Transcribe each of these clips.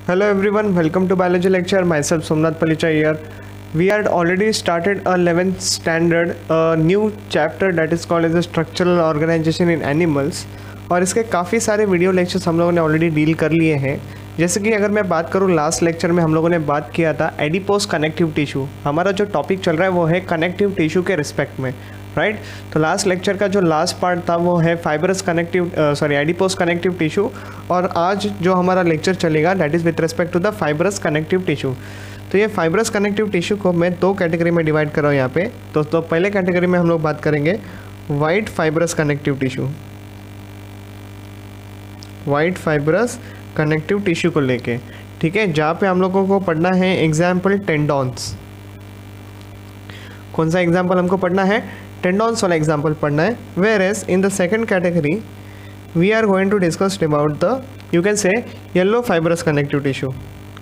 Hello everyone, welcome to biology lecture. Myself Somnath Palicha here. We had already started a 11th standard, a new chapter that is called as a structural organization in animals. और इसके काफ़ी सारे video lectures हम लोगों ने already deal कर लिए हैं। जैसे कि अगर मैं बात करूँ, लास्ट लेक्चर में हम लोगों ने बात किया था एडिपोस कनेक्टिव टिश्यू। हमारा जो टॉपिक चल रहा है वो है कनेक्टिव टिश्यू के रिस्पेक्ट में, राइट। तो लास्ट लेक्चर का जो लास्ट पार्ट था वो है fibrous connective adipose connective tissue, और आज जो हमारा लेक्चर चलेगा that is with respect to the fibrous connective tissue. तो ये फाइबरस कनेक्टिव टिश्यू को मैं दो कैटेगरी में डिवाइड कर रहा हूँ यहाँ पे। तो पहले कैटेगरी में हम लोग बात करेंगे white fibrous connective tissue, white fibrous connective tissue को लेके, ठीक है, जहाँ पे हम लोगों को पढ़ना है एग्जाम्पल टेंडॉन्स। कौन सा एग्जाम्पल हमको पढ़ना है? टेंडॉन्स वाला एग्जाम्पल पढ़ना है। Where as in the second category we are going to discuss about the you can say yellow fibrous connective tissue,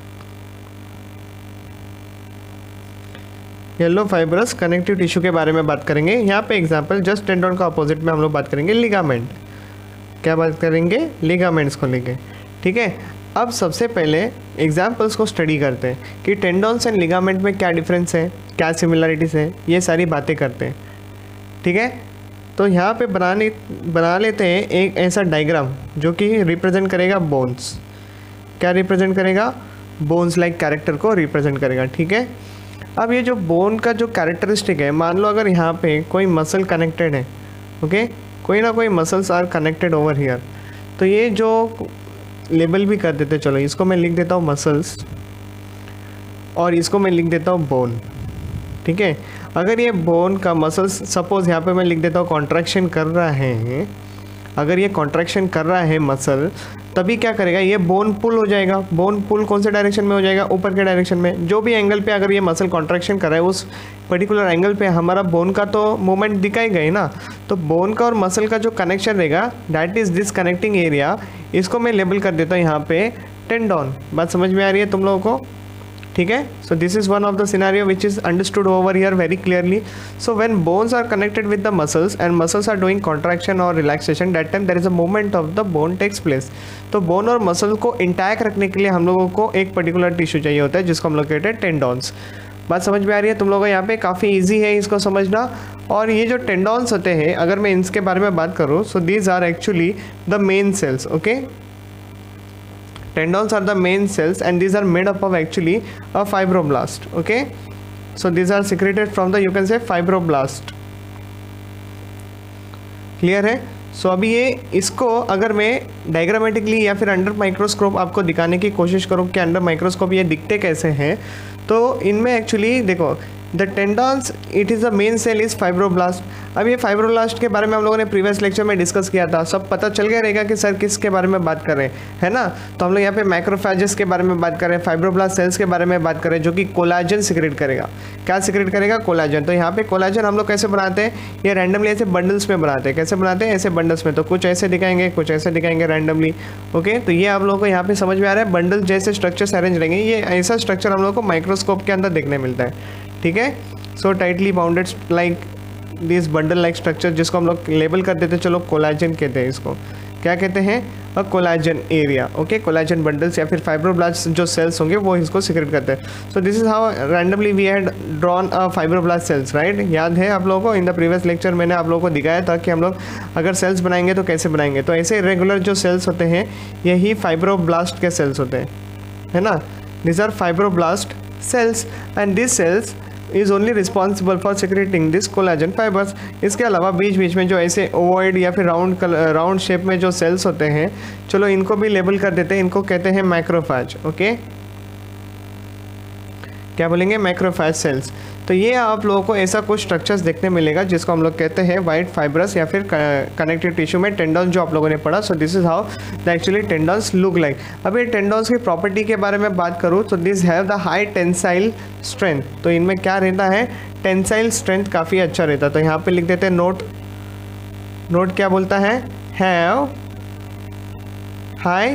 yellow fibrous connective tissue के बारे में बात करेंगे। यहाँ पे एग्जाम्पल जस्ट टेंडॉन का अपोजिट में हम लोग बात करेंगे लिगामेंट। क्या बात करेंगे? लिगामेंट्स को लेके, ठीक है। अब सबसे पहले एग्जाम्पल्स को स्टडी करते हैं कि टेंडॉन्स एंड लिगामेंट में क्या डिफरेंस है, क्या सिमिलरिटीज़ है, ये सारी बातें करते हैं, ठीक है। तो यहाँ पे बना लेते हैं एक ऐसा डायग्राम जो कि रिप्रेजेंट करेगा बोन्स। क्या रिप्रेजेंट करेगा? बोन्स लाइक कैरेक्टर को रिप्रेजेंट करेगा, ठीक है। अब ये जो बोन का जो कैरेक्टरिस्टिक है, मान लो अगर यहाँ पे कोई मसल कनेक्टेड है, ओके, कोई ना कोई muscles are connected over here, तो ये जो लेबल भी कर देते, चलो इसको मैं लिख देता हूँ मसल्स और इसको मैं लिख देता हूँ बोन, ठीक है। अगर ये बोन का मसल्स सपोज यहाँ पे मैं लिख देता हूँ कॉन्ट्रैक्शन कर रहा है, अगर ये कॉन्ट्रैक्शन कर रहा है मसल, तभी क्या करेगा, ये बोन पुल हो जाएगा। बोन पुल कौन से डायरेक्शन में हो जाएगा? ऊपर के डायरेक्शन में। जो भी एंगल पे अगर ये मसल कॉन्ट्रैक्शन कर रहा है उस पर्टिकुलर एंगल पे हमारा बोन का तो मूवमेंट दिखाएगा ही ना। तो बोन का और मसल का जो कनेक्शन रहेगा that is this connecting area, इसको मैं लेबल कर देता हूँ यहाँ पे टेंडॉन। बात समझ में आ रही है तुम लोगों को? ठीक है। So this is one of the scenario which is understood over here very clearly. So when bones are connected with the muscles and muscles are doing contraction और relaxation, that time there is a movement of the bone takes place. तो bone और muscle को intact रखने के लिए हम लोगों को एक पर्टिकुलर टिश्यू चाहिए होता है जिसको हम लोग कहते हैं टेंडॉन्स। बात समझ में आ रही है तुम लोगों को? यहाँ पे काफ़ी ईजी है इसको समझना। और ये जो टेंडॉन्स होते हैं, अगर मैं इनके बारे में बात करूँ, so these are actually the main cells, okay. Tendons are the main cells and these are made up of actually a fibroblast, okay. So these are secreted from the you can say fibroblast, clear है? सो अभी ये इसको अगर मैं diagrammatically या फिर under microscope आपको दिखाने की कोशिश करूँ कि अंडर माइक्रोस्कोप ये दिखते कैसे हैं, तो इनमें एक्चुअली देखो the tendons it is the main cell is fibroblast. अब ये फाइब्रोब्लास्ट के बारे में हम लोगों ने प्रीवियस लेक्चर में डिस्कस किया था, सब पता चल गया रहेगा कि सर किसके बारे में बात कर रहे हैं, है ना। तो हम लोग यहाँ पे मैक्रोफेजेस के बारे में बात कर रहे हैं, फाइब्रोब्लास्ट सेल्स के बारे में बात कर रहे हैं जो कि कोलाजन सिक्रेट करेगा। क्या सिक्रेट करेगा? कोलाजन। तो यहाँ पे कोलाजन हम लोग कैसे बनाते हैं? ये रैंडमली ऐसे बंडल्स में बनाते हैं। कैसे बनाते हैं? ऐसे बंडल्स में। तो कुछ ऐसे दिखाएंगे, कुछ ऐसे दिखाएंगे रैंडमली, ओके। तो ये आप लोगों को यहाँ पे समझ में आ रहा है, बंडल जैसे स्ट्रक्चर्स अरेंज रहेंगे। ये ऐसा स्ट्रक्चर हम लोग को माइक्रोस्कोप के अंदर देखने मिलता है, ठीक है। So tightly bounded like this bundle like structure, जिसको हम लोग लेबल कर देते हैं, चलो कोलाजन कहते हैं इसको। क्या कहते हैं? A collagen area, okay. Collagen bundles या फिर फाइब्रोब्लास्ट जो सेल्स होंगे वो इसको सिक्रेट करते हैं। So this is how randomly we had drawn a fibroblast cells, right. याद है आप लोगों को? इन द प्रीवियस लेक्चर मैंने आप लोगों को दिखाया था कि हम लोग अगर सेल्स बनाएंगे तो कैसे बनाएंगे। तो ऐसे इरेगुलर जो सेल्स होते हैं यही फाइब्रोब्लास्ट के सेल्स होते हैं, है ना। This are fibroblast cells and this cells is only responsible for secreting this collagen fibres. इसके अलावा बीच बीच में जो ऐसे ओवॉइड या फिर राउंड शेप में जो सेल्स होते हैं, चलो इनको भी लेबल कर देते हैं, इनको कहते हैं मैक्रोफेज, ओके। क्या बोलेंगे? Macrophage cells. तो ये आप लोगों को ऐसा कुछ स्ट्रक्चर्स देखने मिलेगा जिसको हम लोग कहते हैं वाइट फाइब्रस या फिर कनेक्टिव टिश्यू में टेंडॉन्स जो आप लोगों ने पढ़ा। So this is how the actually tendons look like. अब ये टेंडॉन्स की प्रॉपर्टी के बारे में बात करूँ तो this have the high tensile strength. तो इनमें क्या रहता है? टेंसाइल स्ट्रेंथ काफ़ी अच्छा रहता है। तो यहाँ पे लिख देते हैं नोट क्या बोलता है? Have high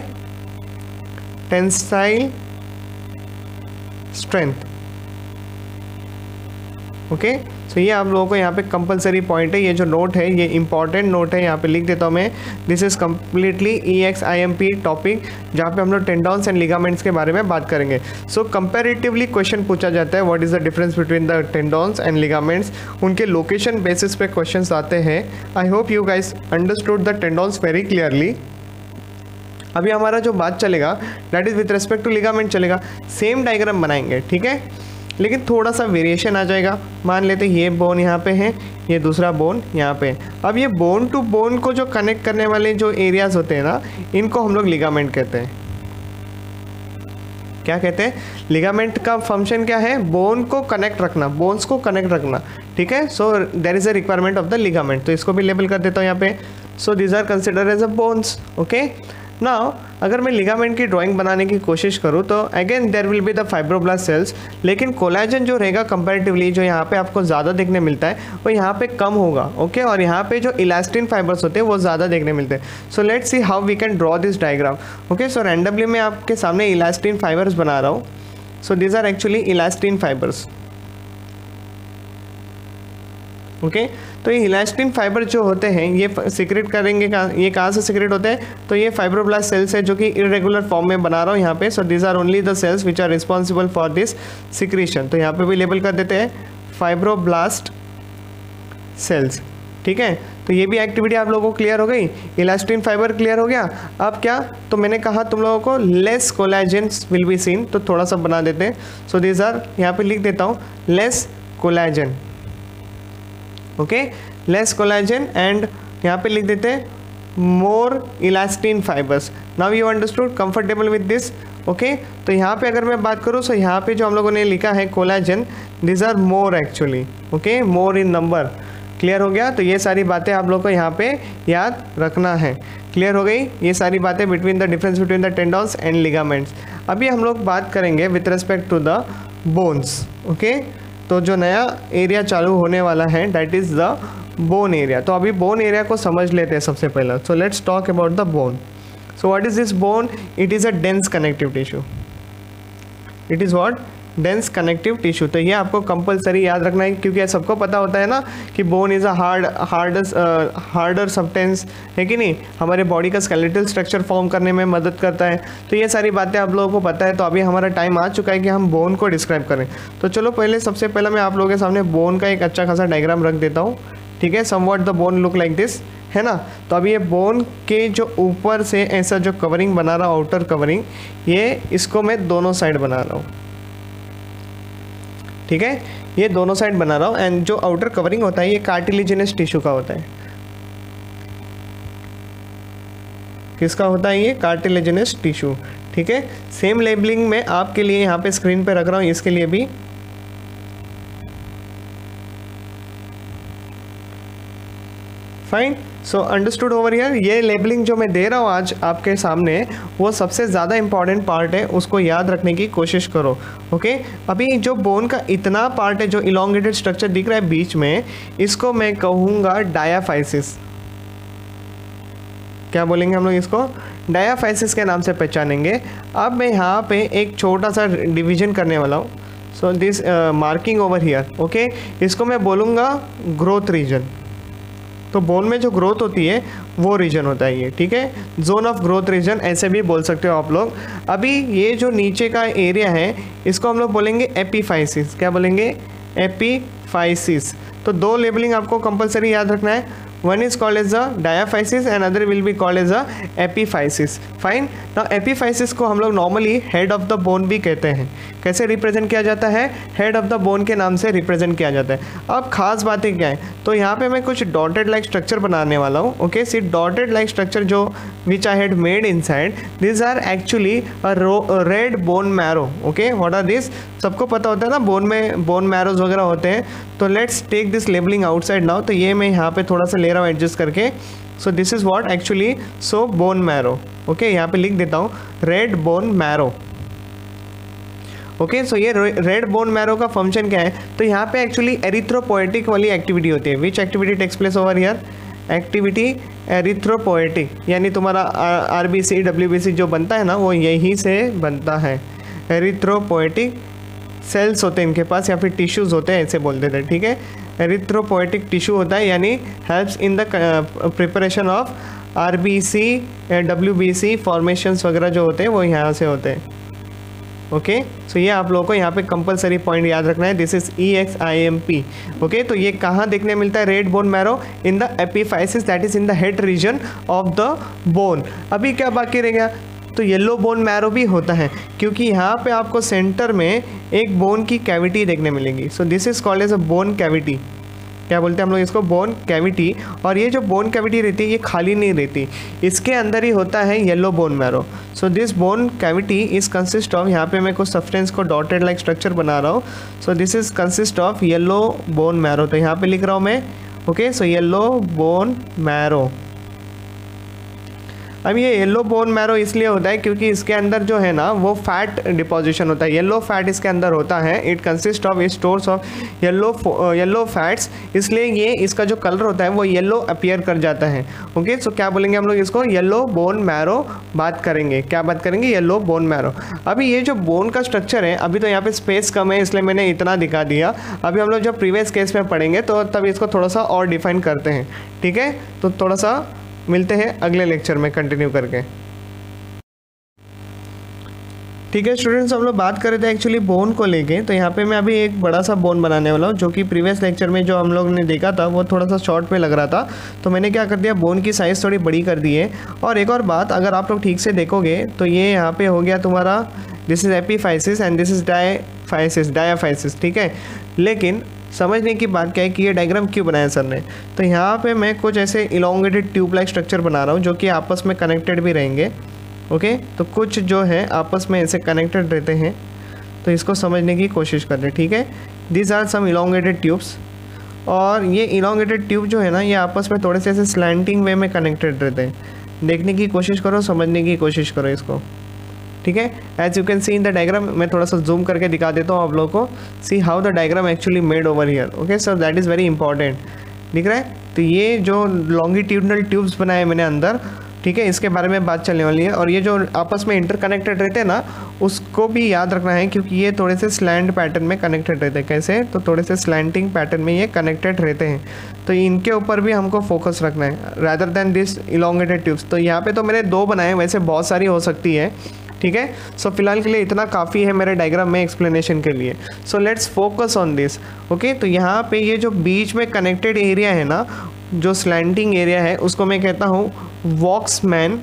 tensile strength, okay, सो ये आप लोगों को यहाँ पे कंपलसरी पॉइंट है, ये जो नोट है ये इंपॉर्टेंट नोट है, यहाँ पे लिख देता हूँ मैं। This is completely EXIMP topic, जहाँ पे हम लोग टेंडॉन्स एंड लिगामेंट्स के बारे में बात करेंगे। सो कंपैरेटिवली क्वेश्चन पूछा जाता है, what is the difference between the tendons and ligaments, उनके लोकेशन बेसिस पे क्वेश्चन आते हैं। I hope you guys understood the tendons very clearly. अभी हमारा जो बात चलेगा that is with respect to ligament चलेगा। सेम डायग्राम बनाएंगे, ठीक है, लेकिन थोड़ा सा वेरिएशन आ जाएगा। मान लेते हैं ये बोन यहाँ पे है, ये दूसरा बोन यहाँ पे। अब ये बोन टू बोन को जो कनेक्ट करने वाले जो एरियाज होते हैं ना, इनको हम लोग लिगामेंट कहते हैं। क्या कहते हैं? लिगामेंट का फंक्शन क्या है? बोन को कनेक्ट रखना, बोन्स को कनेक्ट रखना, ठीक है। So there is a requirement of the ligament, तो इसको भी लेबल कर देता हूँ यहाँ पे। So these are considered as a bones, okay. Now अगर मैं लिगामेंट की ड्राइंग बनाने की कोशिश करूँ तो again there will be the fibroblast cells, लेकिन कोलेजन जो रहेगा कंपैरेटिवली जो यहाँ पे आपको ज़्यादा देखने मिलता है वो यहाँ पे कम होगा, ओके। और यहाँ पे जो इलास्टिन फाइबर्स होते हैं वो ज़्यादा देखने मिलते हैं। So let's see how we can draw this diagram, okay. So randomly मैं आपके सामने इलास्टिन फाइबर्स बना रहा हूँ। So these are actually elastin fibres, okay. तो ये इलास्टिन फाइबर जो होते हैं ये सिक्रेट करेंगे ये कहाँ से सिक्रेट होते हैं? तो ये फाइब्रोब्लास्ट सेल्स है जो कि इरेगुलर फॉर्म में बना रहा हूँ यहाँ पे। So these are only the cells which are responsible for this secretion. तो यहाँ पे भी लेबल कर देते हैं फाइब्रोब्लास्ट सेल्स, ठीक है। तो ये भी एक्टिविटी आप लोगों को क्लियर हो गई, इलास्टिन फाइबर क्लियर हो गया। अब क्या, तो मैंने कहा तुम लोगों को less collagens will be seen, तो थोड़ा सा बना देते हैं। सो दीज आर, यहाँ पे लिख देता हूँ less collagen, okay, less collagen, and यहाँ पे लिख देते हैं more elastin fibres. Now you understood, comfortable with this, okay. तो यहाँ पे अगर मैं बात करूँ तो यहाँ पे जो हम लोगों ने लिखा है collagen, this are more actually, okay, more in number. Clear हो गया? तो ये सारी बातें आप लोग को यहाँ पे याद रखना है। क्लियर हो गई ये सारी बातें between the difference between the tendons and ligaments. अभी हम लोग बात करेंगे with respect to the bones, okay. तो जो नया एरिया चालू होने वाला है that is the bone area. तो अभी बोन एरिया को समझ लेते हैं सबसे पहले। So let's talk about the bone. So what is this bone? It is a dense connective tissue. It is what? Dense connective tissue. तो ये आपको कंपलसरी याद रखना है, क्योंकि सबको पता होता है ना कि bone is a harder substance, है कि नहीं, हमारे बॉडी का स्केलेटल स्ट्रक्चर फॉर्म करने में मदद करता है। तो ये सारी बातें आप लोगों को पता है। तो अभी हमारा टाइम आ चुका है कि हम बोन को डिस्क्राइब करें। तो चलो पहले सबसे पहले मैं आप लोगों के सामने बोन का एक अच्छा खासा डायग्राम रख देता हूँ, ठीक है। Somewhat the bone look like this, है ना। तो अभी ये बोन के जो ऊपर से ऐसा जो कवरिंग बना रहा हूँ, आउटर कवरिंग, ये इसको मैं दोनों साइड बना रहा हूँ, ठीक है। ये दोनों साइड बना रहा हूँ। एंड जो आउटर कवरिंग होता है ये कार्टिलेजिनस टिश्यू का होता है। किसका होता है ये? कार्टिलेजिनस टिश्यू, ठीक है। सेम लेबलिंग मैं आपके लिए यहाँ पे स्क्रीन पे रख रहा हूँ, इसके लिए भी। Fine, so understood over here. ये लेबलिंग जो मैं दे रहा हूँ आज आपके सामने, वो सबसे ज़्यादा इंपॉर्टेंट पार्ट है, उसको याद रखने की कोशिश करो, ओके। अभी जो बोन का इतना पार्ट है जो इलोंगेटेड स्ट्रक्चर दिख रहा है बीच में, इसको मैं कहूँगा डायाफाइसिस। क्या बोलेंगे हम लोग इसको? डायाफाइसिस के नाम से पहचानेंगे। अब मैं यहाँ पे एक छोटा सा डिवीजन करने वाला हूँ। So this marking over here, okay, इसको मैं बोलूँगा ग्रोथ रीजन। तो बोन में जो ग्रोथ होती है वो रीजन होता है ये, ठीक है। जोन ऑफ ग्रोथ रीजन ऐसे भी बोल सकते हो आप लोग। अभी ये जो नीचे का एरिया है इसको हम लोग बोलेंगे एपीफाइसिस। क्या बोलेंगे? एपीफाइसिस। तो दो लेबलिंग आपको कंपलसरी याद रखना है, one is called as a diaphysis and other will be called as a epiphysis. Fine. Now epiphysis को हम लोग normally head of the bone भी कहते हैं। कैसे रिप्रेजेंट किया जाता है? हेड ऑफ द बोन के नाम से रिप्रेजेंट किया जाता है। अब खास बातें क्या है, तो यहाँ पे मैं कुछ डॉटेड लाइक स्ट्रक्चर बनाने वाला हूँ, okay. See dotted like structure जो which I had made inside, this are actually a red bone marrow, okay. What are this? सबको पता होता है ना बोन में बोन मैरोज वगैरह होते हैं। तो let's take this labelling outside now. तो ये मैं यहाँ पे थोड़ा सा ले रहा हूँ एडजस्ट करके। So this is what actually, so bone marrow, okay. यहाँ पे लिख देता हूँ रेड बोन मैरो, ओके। सो ये रेड बोन मैरो का फंक्शन क्या है? तो यहाँ पे एक्चुअली एरिथ्रोपोएटिक वाली एक्टिविटी होती है। Which activity takes place over here? Activity erythropoietic, यानी तुम्हारा आरबीसी डब्ल्यूबीसी जो बनता है ना वो यही से बनता है, एरिथ्रोपोएटिक सेल्स होते हैं इनके पास या फिर टिश्यूज़ होते हैं, ऐसे बोलते थे, ठीक है। एरिथ्रोपोएटिक टिश्यू होता है, यानी helps in the preparation of RBC WBC formations वगैरह जो होते हैं वो यहाँ से होते हैं। ओके, सो ये आप लोगों को यहाँ पे कंपलसरी पॉइंट याद रखना है, दिस इज EXIMP। ओके, तो ये कहाँ देखने मिलता है red bone marrow? In the epiphysis, that is in the head region of the bone. अभी क्या बाकी रह गया? तो येलो बोन मैरो भी होता है, क्योंकि यहाँ पे आपको सेंटर में एक बोन की कैविटी देखने मिलेगी। So this is called as a bone cavity. क्या बोलते हैं हम लोग इसको? Bone cavity. और ये जो बोन कैविटी रहती है ये खाली नहीं रहती, इसके अंदर ही होता है yellow bone marrow. So this bone cavity is consist of, यहाँ पे मैं कुछ सब्सटेंस को डॉटेड लाइक स्ट्रक्चर बना रहा हूँ। So this is consist of yellow bone marrow. तो यहाँ पे लिख रहा हूँ मैं, okay, so yellow bone marrow. अब ये येलो बोन मैरो इसलिए होता है क्योंकि इसके अंदर जो है ना वो फैट डिपोजिशन होता है, येलो फैट इसके अंदर होता है। It consist of stores of yellow fats, इसलिए ये इसका जो कलर होता है वो येलो अपीयर कर जाता है। ओके, सो क्या बोलेंगे हम लोग इसको? येलो बोन मैरो बात करेंगे। क्या बात करेंगे? Yellow bone marrow. अभी ये जो बोन का स्ट्रक्चर है, अभी तो यहाँ पे स्पेस कम है इसलिए मैंने इतना दिखा दिया। अभी हम लोग जब प्रीवियस केस में पढ़ेंगे तो तब इसको थोड़ा सा और डिफाइन करते हैं, ठीक है। तो थोड़ा सा मिलते हैं अगले लेक्चर में कंटिन्यू करके, ठीक है स्टूडेंट्स। हम लोग बात कर रहे थे एक्चुअली बोन को लेके, तो यहाँ पे मैं अभी एक बड़ा सा बोन बनाने वाला हूँ, जो कि प्रीवियस लेक्चर में जो हम लोग ने देखा था वो थोड़ा सा शॉर्ट पे लग रहा था, तो मैंने क्या कर दिया, बोन की साइज़ थोड़ी बड़ी कर दी है। और एक और बात, अगर आप लोग ठीक से देखोगे तो ये यहाँ पे हो गया तुम्हारा, this is epiphysis and this is diaphysis, ठीक है। लेकिन समझने की बात क्या है कि ये डायग्राम क्यों बनाया सर ने? तो यहाँ पे मैं कुछ ऐसे इलोंगेटेड ट्यूब लाइक स्ट्रक्चर बना रहा हूँ जो कि आपस में कनेक्टेड भी रहेंगे। ओके, तो कुछ जो है आपस में ऐसे कनेक्टेड रहते हैं, तो इसको समझने की कोशिश कर रहे हैं, ठीक है। These are some elongated tubes, और ये इलोंगेटेड ट्यूब जो है ना ये आपस में थोड़े से ऐसे स्लैंटिंग वे में कनेक्टेड रहते हैं। देखने की कोशिश करो, समझने की कोशिश करो इसको, ठीक है। As you can see in the diagram, मैं थोड़ा सा जूम करके दिखा देता हूँ आप लोगों को। See how the diagram actually made over here. Okay sir, that is very important. दिख रहा है? तो ये जो लॉन्गिट्यूडनल ट्यूब्स बनाए मैंने अंदर, ठीक है, इसके बारे में बात चलने वाली है। और ये जो आपस में इंटरकनेक्टेड रहते हैं ना, उसको भी याद रखना है, क्योंकि ये थोड़े से स्लैंट पैटर्न में कनेक्टेड रहते हैं। कैसे? तो थोड़े से स्लैंटिंग पैटर्न में ये कनेक्टेड रहते हैं, तो इनके ऊपर भी हमको फोकस रखना है rather than this elongated tubes. तो यहाँ पे तो मैंने 2 बनाए, वैसे बहुत सारी हो सकती है, ठीक है। सो फिलहाल के लिए इतना काफ़ी है मेरे डायग्राम में एक्सप्लेनेशन के लिए। So let's focus on this. Okay, तो यहाँ पे ये जो बीच में कनेक्टेड एरिया है ना, जो स्लैंटिंग एरिया है, उसको मैं कहता हूँ वॉक्समैन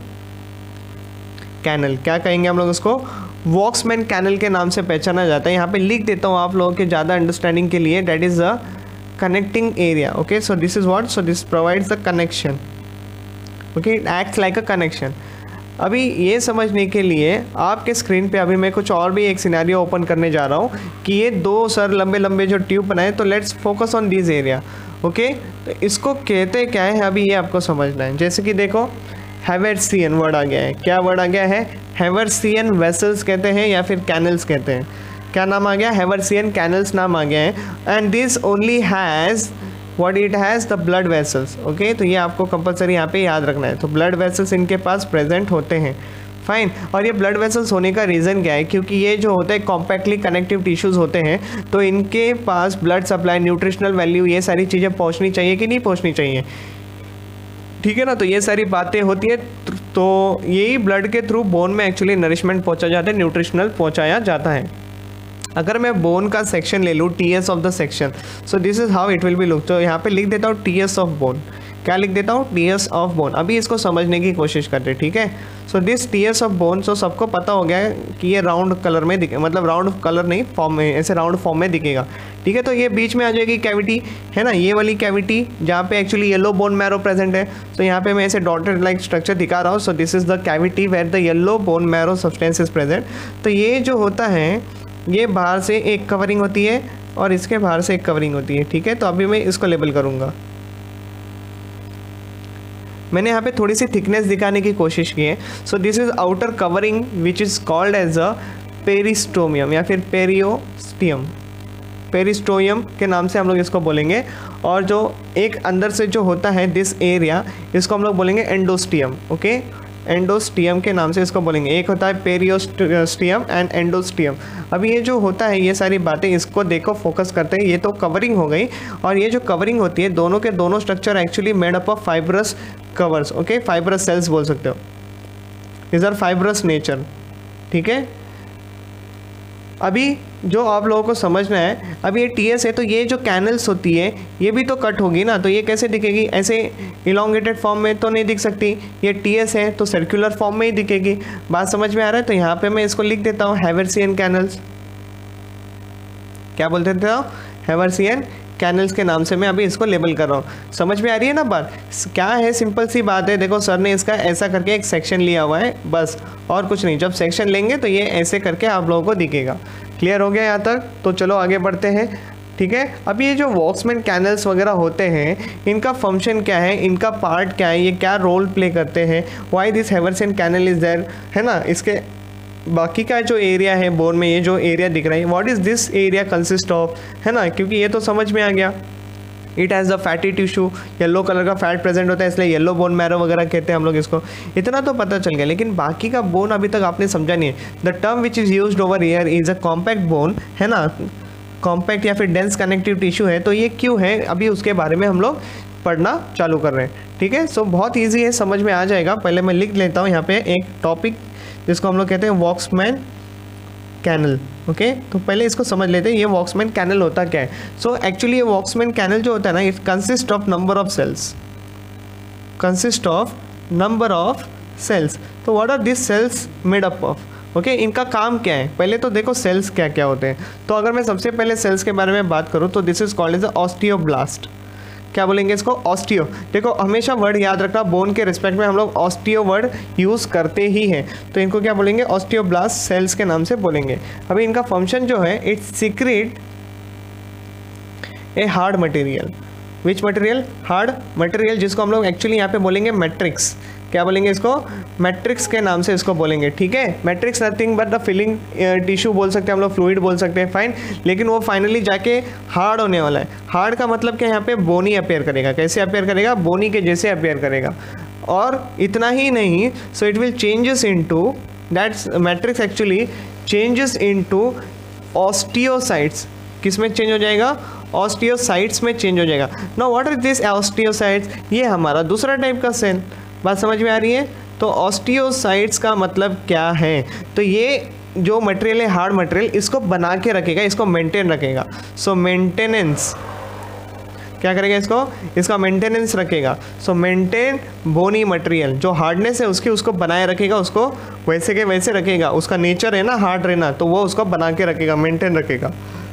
कैनल। क्या कहेंगे हम लोग उसको? वॉक्समैन कैनल के नाम से पहचाना जाता है। यहाँ पे लिख देता हूँ आप लोगों के ज़्यादा अंडरस्टैंडिंग के लिए, that is a connecting area. Okay, so this is what, so this provides the connection. Okay, it acts like a connection. अभी ये समझने के लिए आपके स्क्रीन पे अभी मैं कुछ और भी एक सिनेरियो ओपन करने जा रहा हूँ कि ये 2 सर लंबे लंबे जो ट्यूब बनाए, तो let's focus on this area. Okay, तो इसको कहते क्या है अभी ये आपको समझना है। जैसे कि देखो, हैवर्सियन वर्ड आ गया है। क्या वर्ड आ गया है? हैवर्सियन वेसल्स कहते हैं या फिर कैनल्स कहते हैं। क्या नाम आ गया? हैवर्सियन कैनल्स नाम आ गया है। And this only has what it has, the blood vessels. Okay, तो ये आपको कंपलसरी यहाँ पे याद रखना है। तो ब्लड वेसल्स इनके पास प्रेजेंट होते हैं, फाइन। और ये ब्लड वेसल्स होने का रीज़न क्या है? क्योंकि ये जो होते हैं कॉम्पैक्टली कनेक्टिव टिश्यूज़ होते हैं, तो इनके पास ब्लड सप्लाई, न्यूट्रिशनल वैल्यू, ये सारी चीज़ें पहुँचनी चाहिए कि नहीं पहुँचनी चाहिए, ठीक है ना। तो ये सारी बातें होती है, तो यही ब्लड के थ्रू बोन में एक्चुअली नरिशमेंट पहुँचा जाता है, न्यूट्रिशनल पहुँचाया जाता है। अगर मैं बोन का सेक्शन ले लूँ, TS of the section, so this is how it will be look. तो यहाँ पे लिख देता हूँ TS ऑफ बोन। क्या लिख देता हूँ? TS of bone. अभी इसको समझने की कोशिश करते हैं, ठीक है। So this TS of bone, so सबको पता हो गया है कि ये राउंड कलर में दिखे, मतलब राउंड कलर नहीं, फॉर्म में, ऐसे राउंड फॉर्म में दिखेगा, ठीक है। तो ये बीच में आ जाएगी कैविटी, है ना, ये वाली कैविटी जहाँ पे actually yellow bone marrow present है। तो यहाँ पे मैं ऐसे डॉटेड लाइक स्ट्रक्चर दिखा रहा हूँ। So this is the cavity where the yellow bone marrow substance is present. तो ये जो होता है, ये बाहर से एक कवरिंग होती है और इसके बाहर से एक कवरिंग होती है, ठीक है। तो अभी मैं इसको लेबल करूँगा। मैंने यहाँ पे थोड़ी सी थिकनेस दिखाने की कोशिश की है। So this is outer covering which is called as a peristomium या फिर पेरियोस्टियम। पेरिस्टोमियम के नाम से हम लोग इसको बोलेंगे। और जो एक अंदर से जो होता है दिस एरिया, इसको हम लोग बोलेंगे एंडोस्टियम। ओके, एंडोस्टियम के नाम से इसको बोलेंगे। एक होता है पेरियोस्टियम एंड एंडोस्टियम। अब ये जो होता है ये सारी बातें इसको देखो, फोकस करते हैं। ये तो कवरिंग हो गई, और ये जो कवरिंग होती है दोनों के दोनों structure actually made up of fibrous covers, okay, fibrous cells बोल सकते हो, इज आर फाइब्रस नेचर, ठीक है। अभी जो आप लोगों को समझना है, अब ये टीएस है तो ये जो कैनल्स होती है ये भी तो कट होगी ना, तो ये कैसे दिखेगी, ऐसे इलोंगेटेड फॉर्म में तो नहीं दिख सकती। ये टीएस है तो सर्कुलर फॉर्म में ही दिखेगी। बात समझ में आ रहा है? तो यहाँ पे मैं इसको लिख देता हूँ हैवर्सियन कैनल्स। क्या बोलते थे? हैवर्सियन कैनल्स के नाम से मैं अभी इसको लेबल कर रहा हूँ। समझ में आ रही है ना बात? क्या है, सिंपल सी बात है। देखो सर ने इसका ऐसा करके एक सेक्शन लिया हुआ है, बस और कुछ नहीं। जब सेक्शन लेंगे तो ये ऐसे करके आप लोगों को दिखेगा। क्लियर हो गया यहाँ तक? तो चलो आगे बढ़ते हैं, ठीक है। अब ये जो वॉक्समैन कैनल्स वगैरह होते हैं, इनका फंक्शन क्या है, इनका पार्ट क्या है, ये क्या रोल प्ले करते हैं, why this Haversian canal is there, है ना। इसके बाकी का जो एरिया है बोन में, ये जो एरिया दिख रहा है, what is this area consist of, है ना, क्योंकि ये तो समझ में आ गया। It has the fatty tissue, yellow colour का फैट प्रेजेंट होता है, इसलिए येलो बोन मैरो वगैरह कहते हैं हम लोग इसको। इतना तो पता चल गया, लेकिन बाकी का बोन अभी तक आपने समझा नहीं है। The term which is used over here is a compact bone, है ना, कॉम्पैक्ट या फिर डेंस कनेक्टिव टिश्यू है। तो ये क्यों है, अभी उसके बारे में हम लोग पढ़ना चालू कर रहे हैं, ठीक है। सो बहुत ईजी है, समझ में आ जाएगा। पहले मैं लिख लेता हूँ यहाँ पे एक टॉपिक जिसको हम लोग कहते हैं वॉक्समैन कैनल, ओके। तो पहले इसको समझ लेते हैं, ये वॉक्समैन कैनल होता क्या है। सो एक्चुअली ये वॉक्समैन कैनल जो होता है ना, it consist of number of cells, consist of number of cells. तो what are this cells made up of, okay. इनका काम क्या है, पहले तो देखो सेल्स क्या क्या होते हैं। तो अगर मैं सबसे पहले सेल्स के बारे में बात करूँ तो this is called as osteoblast. क्या बोलेंगे इसको? ऑस्टियो। देखो हमेशा वर्ड याद रखना, बोन के रिस्पेक्ट में हम लोग ऑस्टियो वर्ड यूज़ करते ही हैं। तो इनको क्या बोलेंगे? ऑस्टियोब्लास्ट सेल्स के नाम से बोलेंगे। अभी इनका फंक्शन जो है, it secrete a hard material. Which material? Hard material, जिसको हम लोग एक्चुअली यहाँ पे बोलेंगे मैट्रिक्स। क्या बोलेंगे इसको? मैट्रिक्स के नाम से इसको बोलेंगे, ठीक है। Matrix nothing but the filling tissue बोल सकते हैं हम लोग, फ्लूइड बोल सकते हैं, फाइन। लेकिन वो फाइनली जाके हार्ड होने वाला है। हार्ड का मतलब क्या, यहाँ पे बोनी अपेयर करेगा। कैसे अपेयर करेगा? बोनी के जैसे अपेयर करेगा। और इतना ही नहीं, so it will changes into that's matrix actually changes into osteocytes. किस में चेंज हो जाएगा? ऑस्टियोसाइट्स में चेंज हो जाएगा। Now what are this osteocytes? ये हमारा दूसरा टाइप का सेल। बात समझ में आ रही है? तो ऑस्टियोसाइट्स का मतलब क्या है? तो ये जो मटेरियल है, हार्ड मटेरियल, इसको बना के रखेगा, इसको मेंटेन रखेगा। सो मेंटेनेंस क्या करेगा? इसका मेंटेनेंस रखेगा। सो मेंटेन बोनी मटेरियल, जो हार्डनेस है उसकी, उसको बनाए रखेगा, उसको वैसे के वैसे रखेगा। उसका नेचर है ना हार्ड रहना, तो वो उसको बना के रखेगा, मेंटेन रखेगा।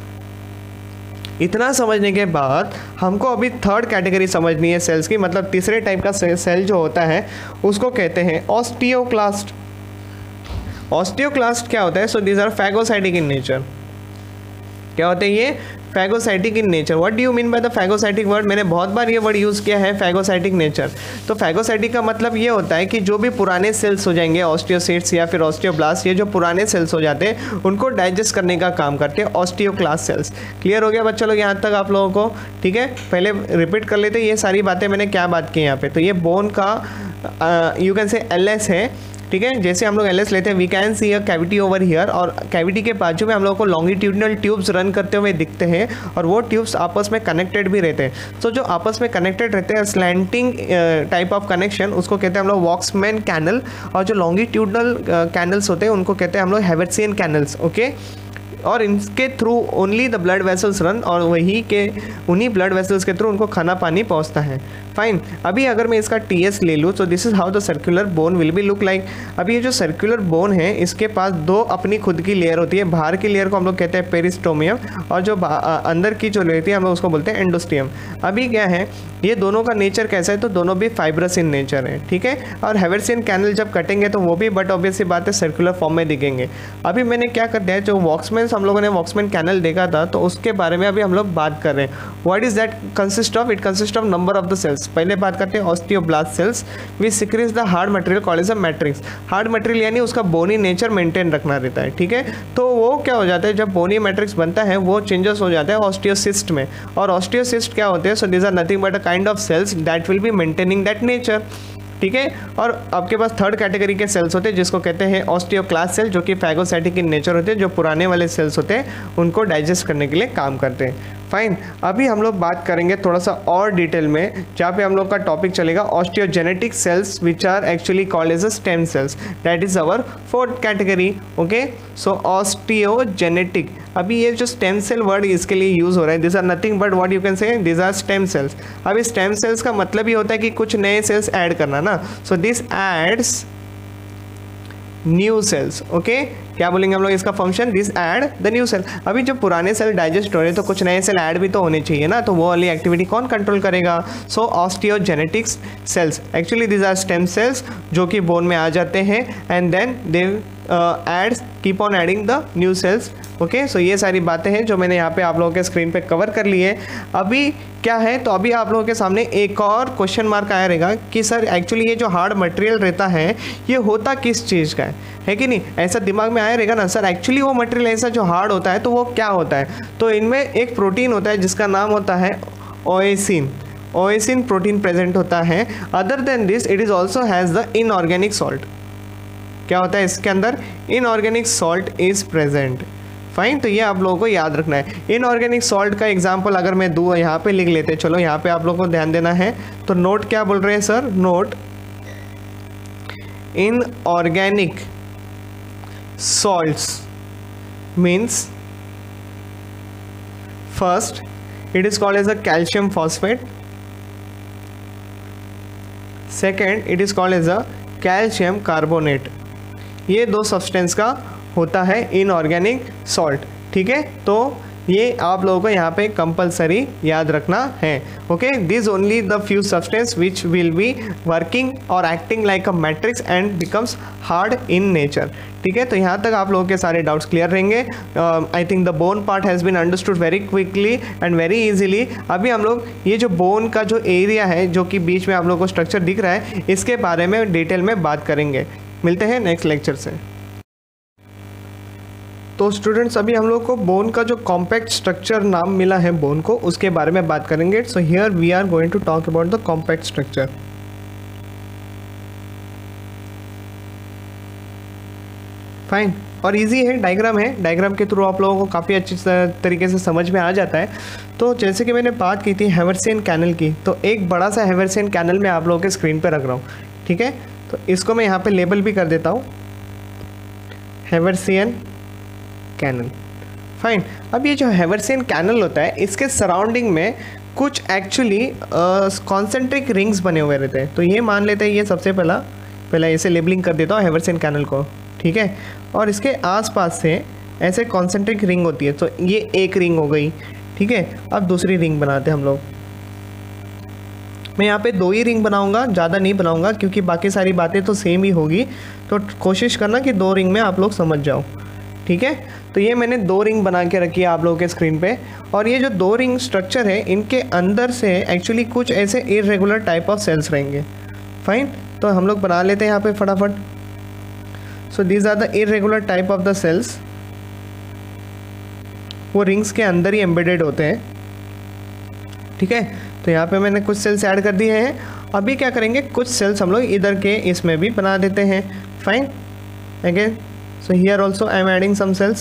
इतना समझने के बाद हमको अभी थर्ड कैटेगरी समझनी है सेल्स की, मतलब तीसरे टाइप का सेल जो होता है उसको कहते हैं ऑस्टियोक्लास्ट। ऑस्टियोक्लास्ट क्या होता है? So these are phagocytic in nature. क्या होते हैं ये? Phagocytic in nature. What do you mean by the phagocytic word? मैंने बहुत बार ये वर्ड यूज़ किया है, फैगोसाइटिक नेचर। तो फैगोसाइटिक का मतलब ये होता है कि जो भी पुराने सेल्स हो जाएंगे, ऑस्टियोसाइट्स या फिर ऑस्टियोब्लास्ट, ये जो पुराने सेल्स हो जाते हैं उनको डाइजेस्ट करने का काम करते हैं ऑस्टियोक्लास्ट सेल्स। क्लियर हो गया बच्चा लोग यहाँ तक आप लोगों को? ठीक है, पहले रिपीट कर लेते हैं ये सारी बातें मैंने क्या बात की यहाँ पे। तो ये बोन का यू कैन से एलएस है, ठीक है। जैसे हम लोग एलएस लेते हैं, we can see a cavity over here, और कैविटी के बाजू में हम लोगों को लॉन्गिट्यूडनल ट्यूब्स रन करते हुए दिखते हैं, और वो ट्यूब्स आपस में कनेक्टेड भी रहते हैं। सो जो आपस में कनेक्टेड रहते हैं, स्लैंटिंग टाइप ऑफ कनेक्शन, उसको कहते हैं हम लोग वॉक्समैन कैनल। और जो लॉन्गिट्यूडनल कैनल्स होते हैं उनको कहते हैं हम लोग हैवर्सियन कैनल्स, ओके। और इनके through only the blood vessels run, और वही के उन्हीं ब्लड वेसल्स के थ्रू उनको खाना पानी पहुंचता है। फाइन। अभी अगर मैं इसका टीएस ले लूँ, तो this is how the circular bone will be look like. अभी ये जो सर्कुलर बोन है, इसके पास दो अपनी खुद की लेयर होती है। बाहर की लेयर को हम लोग कहते हैं पेरिस्टोमियम, और जो अंदर की जो लेयर होती है हम लोग उसको बोलते हैं एंडोस्टियम। अभी क्या है, ये दोनों का नेचर कैसा है? तो दोनों भी फाइब्रस इन नेचर है, ठीक है। और हैवर्सियन कैनल जब कटेंगे तो वो भी बट ऑब्वियसली बात है सर्कुलर फॉर्म में दिखेंगे। अभी मैंने क्या कर दिया है, जो वॉक्समैन हम लोगों ने वॉक्समैन कैनल देखा था, तो उसके बारे में अभी हम लोग बात कर रहे हैं। What is that consist of? It consist of number of the cells. पहले बात करते हैं osteoblast cells which secretes the hard material called as a matrix. Hard material यानी उसका बोनी नेचर मेंटेन रखना रहता है, ठीक है। तो वो क्या हो जाता है, जब बोनी मैट्रिक्स बनता है वो चेंजेस हो जाता है ऑस्टियोसिस्ट में। और ऑस्टियोसिस्ट क्या होते हैं? So these are nothing but a kind of cells that will be maintaining that nature. ठीक है। और आपके पास थर्ड कैटेगरी के सेल्स होते हैं जिसको कहते हैं ऑस्टियोक्लास्ट सेल, जो कि फैगोसाइटिक इन नेचर होते हैं, जो पुराने वाले सेल्स होते हैं उनको डाइजेस्ट करने के लिए काम करते हैं। फाइन, अभी हम लोग बात करेंगे थोड़ा सा और डिटेल में, जहाँ पे हम लोग का टॉपिक चलेगा osteogenetic cells which are actually called as a stem cells, that is our fourth category. Okay, so osteogenetic, अभी ये जो स्टेम सेल वर्ड इसके लिए यूज हो रहा है, this are nothing but what you can say this are stem cells. अभी stem cells का मतलब ही होता है कि कुछ नए सेल्स ऐड करना ना, so this adds new cells. Okay, क्या बोलेंगे हम लोग इसका function, this add the new cell. अभी जो पुराने सेल डाइजेस्ट हो रहे हैं तो कुछ नए सेल ऐड भी तो होने चाहिए ना, तो वो वाली एक्टिविटी कौन कंट्रोल करेगा, so osteogenetics cells, actually this are stem cells जो कि बोन में आ जाते हैं and then they adds keep on adding the new cells. Okay, सो ये सारी बातें हैं जो मैंने यहाँ पे आप लोगों के स्क्रीन पे कवर कर ली है। अभी क्या है, तो अभी आप लोगों के सामने एक और क्वेश्चन मार्क आया रहेगा कि सर एक्चुअली ये जो हार्ड मटेरियल रहता है ये होता किस चीज़ का है कि नहीं, ऐसा दिमाग में आया रहेगा ना, सर एक्चुअली वो मटेरियल ऐसा जो हार्ड होता है तो वो क्या होता है, तो इनमें एक प्रोटीन होता है जिसका नाम होता है ओएसिन। ओएसिन प्रोटीन प्रेजेंट होता है। Other than this it is also has the inorganic salt. क्या होता है इसके अंदर, inorganic salt is present. Fine, तो ये आप लोगों को याद रखना है। इनऑर्गेनिक सॉल्ट का एग्जांपल अगर मैं दूँ, यहाँ पे लिख लेते, चलो यहाँ पे आप लोगों को ध्यान देना है। तो नोट क्या बोल रहे हैं sir, note inorganic salts means first it is called as a calcium phosphate, second it is called as a calcium carbonate. ये दो सब्सटेंस का होता है इनऑर्गेनिक सॉल्ट, ठीक है। तो ये आप लोगों को यहाँ पे कंपलसरी याद रखना है। Okay, this only the few substance which will be working और acting like a matrix and becomes hard in nature, ठीक है। तो यहाँ तक आप लोगों के सारे डाउट्स क्लियर रहेंगे। I think the bone part has been understood very quickly and very easily. अभी हम लोग ये जो बोन का जो एरिया है जो कि बीच में आप लोगों को स्ट्रक्चर दिख रहा है, इसके बारे में डिटेल में बात करेंगे। मिलते हैं नेक्स्ट लेक्चर से। तो स्टूडेंट्स, अभी हम लोग को बोन का जो कॉम्पैक्ट स्ट्रक्चर नाम मिला है बोन को, उसके बारे में बात करेंगे। So here we are going to talk about the compact structure. Fine, और इजी है, डायग्राम है, डायग्राम के थ्रू आप लोगों को काफ़ी अच्छी तरीके से समझ में आ जाता है। तो जैसे कि मैंने बात की थी हेवर्सियन कैनल की, तो एक बड़ा सा हेवर्सियन कैनल मैं आप लोगों के स्क्रीन पर रख रहा हूँ, ठीक है। तो इसको मैं यहाँ पे लेबल भी कर देता हूँ, हेवर्सियन कैनल। फाइन, अब ये जो हेवर्सियन कैनल होता है इसके सराउंडिंग में कुछ एक्चुअली कॉन्सेंट्रिक रिंग्स बने हुए रहते हैं। तो ये मान लेते हैं, ये सबसे पहला इसे लेबलिंग कर देता हूँ हेवर्सियन कैनल को, ठीक है। और इसके आसपास से ऐसे कॉन्सेंट्रिक रिंग होती है, तो ये एक रिंग हो गई, ठीक है। अब दूसरी रिंग बनाते हैं हम लोग। मैं यहाँ पे 2 ही रिंग बनाऊंगा, ज़्यादा नहीं बनाऊंगा क्योंकि बाकी सारी बातें तो सेम ही होगी। तो कोशिश करना कि 2 रिंग में आप लोग समझ जाओ, ठीक है। तो ये मैंने 2 रिंग बना के रखी है आप लोगों के स्क्रीन पे। और ये जो 2 रिंग स्ट्रक्चर है, इनके अंदर से एक्चुअली कुछ ऐसे इरेगुलर टाइप ऑफ सेल्स रहेंगे। फाइन, तो हम लोग बना लेते हैं यहाँ पे फटाफट। So these are the irregular type of the cells, वो रिंग्स के अंदर ही एम्बेडेड होते हैं, ठीक है। तो यहाँ पे मैंने कुछ सेल्स ऐड कर दिए हैं। अभी क्या करेंगे, कुछ सेल्स हम लोग इधर के इसमें भी बना देते हैं। Fine, again so here also I am adding some cells।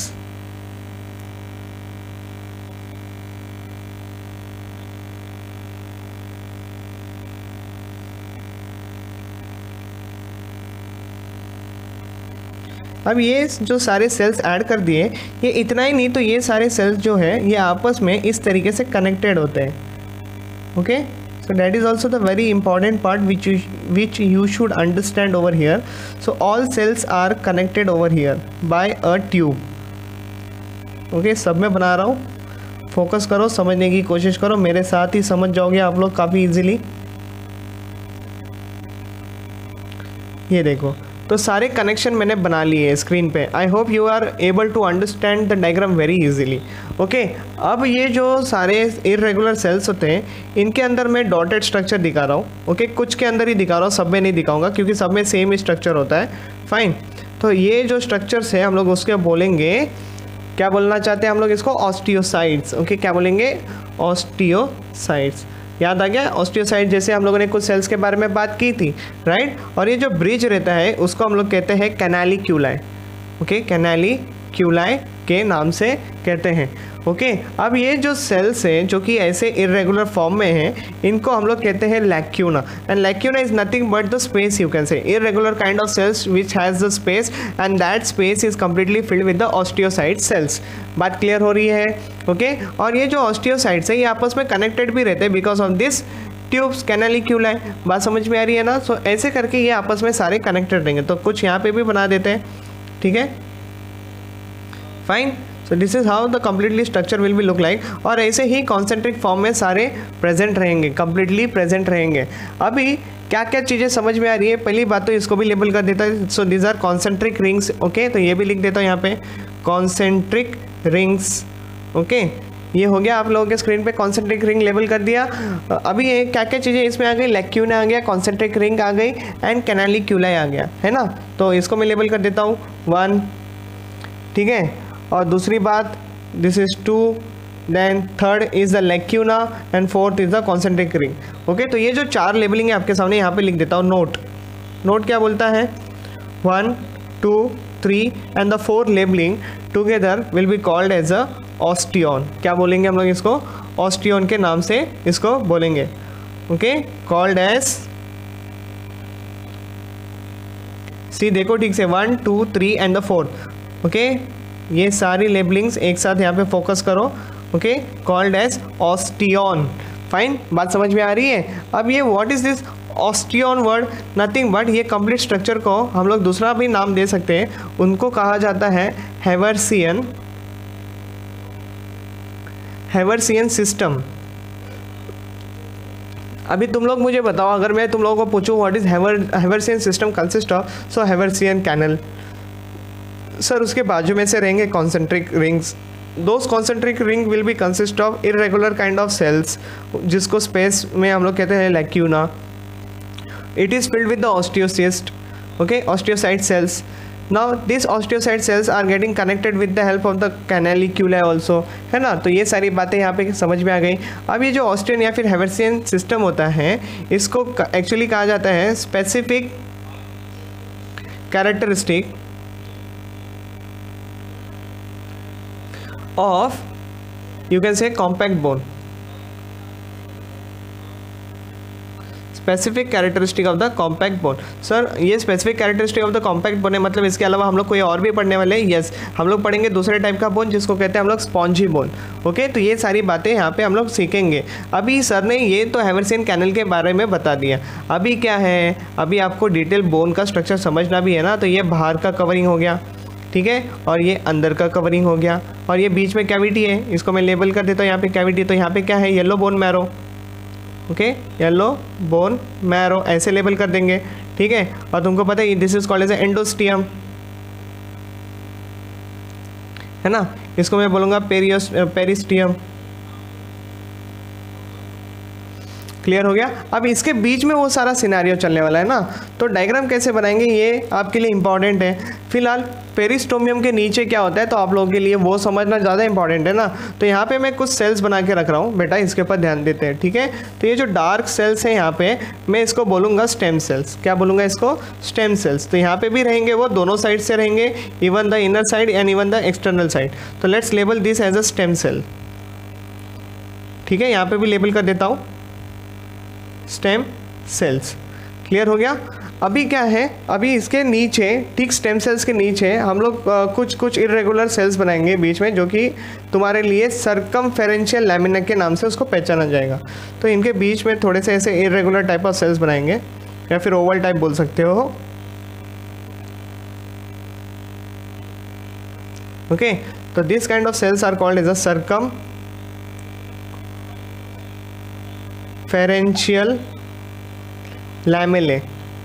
अब ये जो सारे सेल्स ऐड कर दिए, ये इतना ही नहीं, तो ये सारे सेल्स जो है ये आपस में इस तरीके से कनेक्टेड होते हैं। Okay, so that is also the very important part which you should understand over here। so all cells are connected over here by a tube। okay, सब मैं बना रहा हूँ, फोकस करो, समझने की कोशिश करो, मेरे साथ ही समझ जाओगे आप लोग काफ़ी इजीली। ये देखो, तो सारे कनेक्शन मैंने बना लिए स्क्रीन पे। I hope you are able to understand the diagram very easily. Okay, अब ये जो सारे इरेगुलर सेल्स होते हैं, इनके अंदर मैं डॉटेड स्ट्रक्चर दिखा रहा हूँ। ओके, कुछ के अंदर ही दिखा रहा हूँ, सब में नहीं दिखाऊंगा क्योंकि सब में सेम ही स्ट्रक्चर होता है। फाइन, तो ये जो स्ट्रक्चर्स है हम लोग उसके बोलेंगे, क्या बोलना चाहते हैं हम लोग इसको, ऑस्टियोसाइट्स। ओके, क्या बोलेंगे, ऑस्टियोसाइट्स। याद आ गया, ऑस्टियोसाइट जैसे हम लोगों ने कुछ सेल्स के बारे में बात की थी, राइट। और ये जो ब्रिज रहता है उसको हम लोग कहते हैं कैनालिक्यूलाई, ओके, कैनालिक्यूलाई के नाम से कहते हैं, ओके। अब ये जो सेल्स हैं जो कि ऐसे इरेगुलर फॉर्म में हैं, इनको हम लोग कहते हैं lacuna, and lacuna is nothing but the space, you can say irregular kind of cells which has the space and that space is completely filled with the osteocyte cells. बात clear हो रही है, ओके। और ये जो osteocytes है ये आपस में कनेक्टेड भी रहते हैं because of this tubes canaliculi. बात समझ में आ रही है ना। सो ऐसे करके ये आपस में सारे कनेक्टेड रहेंगे, तो कुछ यहाँ पे भी बना देते हैं, ठीक है, fine. So this is how the completely structure will be look like. और ऐसे ही कॉन्सेंट्रिक फॉर्म में सारे प्रेजेंट रहेंगे, कम्प्लीटली प्रेजेंट रहेंगे। अभी क्या क्या चीज़ें समझ में आ रही है, पहली बात तो इसको भी लेबल कर देता है। So these are concentric rings, okay, तो ये भी लिख देता हूँ यहाँ पे कॉन्सेंट्रिक रिंग्स, ओके। ये हो गया, आप लोगों के स्क्रीन पे कॉन्सेंट्रिक रिंग लेबल कर दिया। अभी ये क्या क्या चीज़ें इसमें आ गई, लैक्यूना आ गया, कॉन्सेंट्रिक रिंग आ गई एंड कैनालिक्यूलाई आ गया, है ना। तो इसको मैं लेबल कर देता हूँ 1, ठीक है। और दूसरी बात, this is 2, then third is the lacuna and fourth is the concentric ring, okay. तो ये जो 4 लेबलिंग है आपके सामने, यहाँ पे लिख देता हूँ नोट। नोट क्या बोलता है, 1, 2, 3 and the 4 labelling together will be called as a osteon. क्या बोलेंगे हम लोग इसको, ऑस्टियन के नाम से इसको बोलेंगे, ओके, कॉल्ड एज, सी देखो ठीक से, 1, 2, 3 एंड द 4, ओके। ये सारी लेबलिंग्स एक साथ यहाँ पे फोकस करो, okay, called as osteon, fine. बात समझ में आ रही है। अब ये what is this osteon word, nothing but ये कंप्लीट स्ट्रक्चर को हम लोग दूसरा भी नाम दे सकते हैं, उनको कहा जाता है हैवर्सियन सिस्टम। अभी तुम लोग मुझे बताओ, अगर मैं तुम लोगों को पूछूं what is haversian system consist of, so haversian canal, sir उसके बाजू में से रहेंगे concentric rings. Those concentric ring will be consist of irregular kind of cells, जिसको स्पेस में हम लोग कहते हैं lacuna. It is filled with the osteocyst, okay, osteocyte cells. Now this osteocyte cells are getting connected with the help of the canaliculi also, है ना। तो ये सारी बातें यहाँ पे समझ में आ गई। अब ये जो ऑस्टियन या फिर हैवर्सियन सिस्टम होता है, इसको एक्चुअली कहा जाता है specific characteristic of, you can say, compact bone, specific characteristic of the compact bone. Sir ये specific characteristic of the compact bone है, मतलब इसके अलावा हम लोग कोई और भी पढ़ने वाले हैं? यस, हम लोग पढ़ेंगे दूसरे टाइप का बोन जिसको कहते हैं हम लोग स्पॉन्जी बोन, ओके। तो ये सारी बातें यहाँ पे हम लोग सीखेंगे। अभी सर ने ये तो हैवर्सियन कैनल के बारे में बता दिया, अभी क्या है, अभी आपको डिटेल बोन का स्ट्रक्चर समझना भी है ना। तो ये बाहर का कवरिंग हो गया, ठीक है, और ये अंदर का कवरिंग हो गया, और ये बीच में कैविटी है, इसको मैं लेबल कर देता हूँ यहाँ पे कैविटी। तो यहाँ पे क्या है, yellow bone marrow, okay, yellow bone marrow ऐसे लेबल कर देंगे, ठीक है। और तुमको पता है this is called as endosteum, है ना। इसको मैं बोलूँगा पेरिस्टियम। क्लियर हो गया। अब इसके बीच में वो सारा सिनेरियो चलने वाला है ना, तो डायग्राम कैसे बनाएंगे ये आपके लिए इंपॉर्टेंट है। फिलहाल पेरिस्टोमियम के नीचे क्या होता है तो आप लोगों के लिए वो समझना ज़्यादा इंपॉर्टेंट है ना। तो यहाँ पे मैं कुछ सेल्स बना के रख रहा हूँ बेटा, इसके ऊपर ध्यान देते हैं, ठीक है। तो ये जो डार्क सेल्स हैं यहाँ पे, मैं इसको बोलूँगा स्टेम सेल्स। क्या बोलूँगा इसको, स्टेम सेल्स। तो यहाँ पे भी रहेंगे, वो दोनों साइड से रहेंगे, even the inner side and even the external side. तो let's label this as a stem cell, ठीक है। यहाँ पे भी लेबल कर देता हूँ स्टेम सेल्स। क्लियर हो गया। अभी क्या है, अभी इसके नीचे, ठीक स्टेम सेल्स के नीचे हम लोग कुछ इरेगुलर सेल्स बनाएंगे बीच में, जो कि तुम्हारे लिए सर्कमफेरेंशियल लैमिना के नाम से उसको पहचाना जाएगा। तो इनके बीच में थोड़े से ऐसे इरेगुलर टाइप ऑफ सेल्स बनाएंगे, या फिर ओवल टाइप बोल सकते हो, ओके। तो this kind of cells are called as a circumferential lamellae,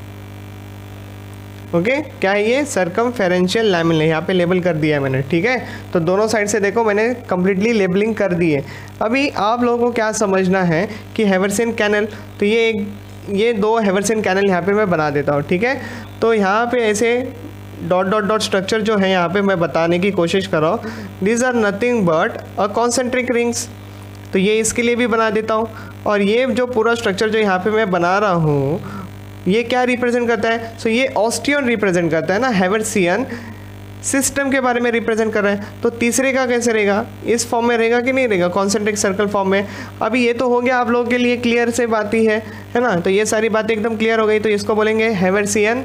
okay. क्या है ये, सर्कमफेरेंशियल लैमेले, यहाँ पे लेबल कर दिया है मैंने, ठीक है। तो दोनों साइड से देखो मैंने कंप्लीटली लेबलिंग कर दी है। अभी आप लोगों को क्या समझना है कि हैवर्सियन कैनल, तो ये दो हैवर्सियन कैनल यहाँ पे मैं बना देता हूँ, ठीक है। तो यहाँ पे ऐसे डॉट डॉट डॉट स्ट्रक्चर जो है यहाँ पे मैं बताने की कोशिश कर रहा हूँ, these are nothing but a concentric rings, तो ये इसके लिए भी बना देता हूँ। और ये जो पूरा स्ट्रक्चर जो यहाँ पे मैं बना रहा हूँ ये क्या रिप्रेजेंट करता है? सो ये ऑस्टियन रिप्रेजेंट करता है ना, हैवर्सियन सिस्टम के बारे में रिप्रेजेंट कर रहे हैं। तो तीसरे का कैसे रहेगा? इस फॉर्म में रहेगा कि नहीं रहेगा? कॉन्सेंट्रिक सर्कल फॉर्म में। अभी ये तो हो गया आप लोगों के लिए क्लियर से बात ही है ना? तो ये सारी बातें एकदम क्लियर हो गई। तो इसको बोलेंगे haversian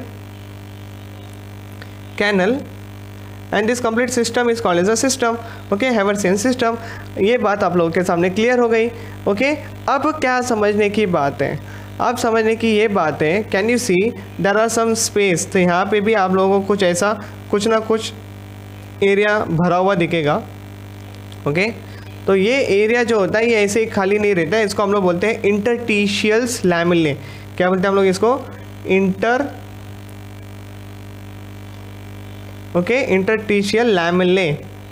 canal and this complete system is called as a system. Okay, haversian system. ये बात आप लोगों के सामने क्लियर हो गई। ओके, अब क्या समझने की बात है? अब समझने की ये बात है, can you see there are some space. तो यहाँ पे भी आप लोगों को कुछ ऐसा कुछ ना कुछ एरिया भरा हुआ दिखेगा। ओके, तो ये एरिया जो होता है ये ऐसे ही खाली नहीं रहता है। इसको हम लोग बोलते हैं इंटरस्टिशियल्स लैमेले। क्या बोलते हैं हम लोग इसको? Interstitial lamellae.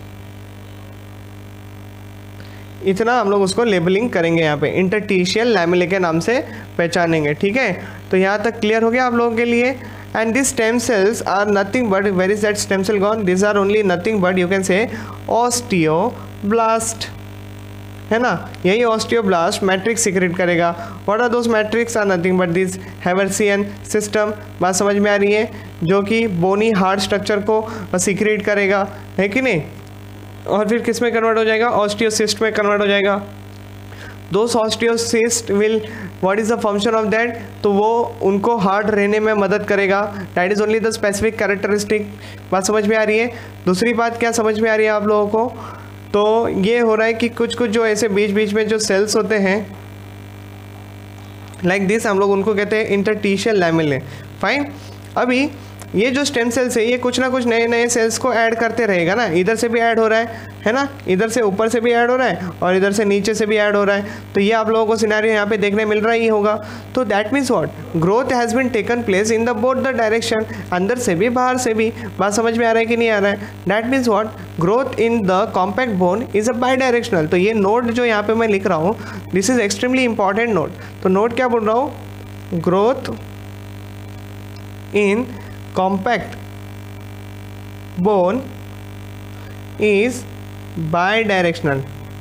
इतना हम लोग उसको लेबलिंग करेंगे, यहाँ पे इंटरस्टिशियल लैमेले के नाम से पहचानेंगे। ठीक है, तो यहाँ तक क्लियर हो गया आप लोगों के लिए। And this stem cells are nothing but, where is that stem cell gone? This are only nothing but you can say osteoblast, है ना? यही ऑस्टियोब्लास्ट मैट्रिक्स सीक्रेट करेगा। What are those matrix? Are nothing but this haversian system. बात समझ में आ रही है? जो कि बोनी हार्ड स्ट्रक्चर को सीक्रेट करेगा, है कि नहीं? और फिर किस में कन्वर्ट हो जाएगा? ऑस्टियोसिस्ट में कन्वर्ट हो जाएगा। Those osteocyst will, what is the function of that? तो वो उनको हार्ड रहने में मदद करेगा। That is only the specific characteristic. बात समझ में आ रही है? दूसरी बात क्या समझ में आ रही है आप लोगों को? तो ये हो रहा है कि कुछ कुछ जो ऐसे बीच बीच में जो सेल्स होते हैं लाइक दिस, हम लोग उनको कहते हैं इंटरस्टिशियल लैमेले। फाइन। अभी ये जो स्टेम सेल्स है ये कुछ ना कुछ नए नए सेल्स को ऐड करते रहेगा ना। इधर से भी ऐड हो रहा है ना? इधर से ऊपर से भी ऐड हो रहा है और इधर से नीचे से भी ऐड हो रहा है। तो ये आप लोगों को सिनेरियो यहाँ पे देखने मिल रहा ही होगा। तो that means what? Growth has been taken place in the both the direction, अंदर से भी बाहर से भी। बात समझ में आ रहा है कि नहीं आ रहा है? That means what? Growth in the compact bone is a bidirectional. तो ये नोट जो यहाँ पे मैं लिख रहा हूँ, this is extremely important note. तो नोट क्या बोल रहा हूँ? Growth in compact bone is bidirectional।